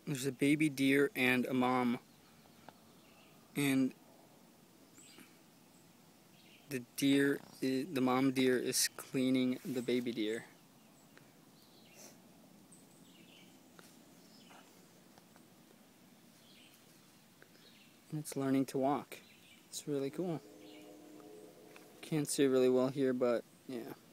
There's a baby deer and a mom, and the mom deer is cleaning the baby deer. And it's learning to walk. It's really cool. Can't see really well here, but yeah.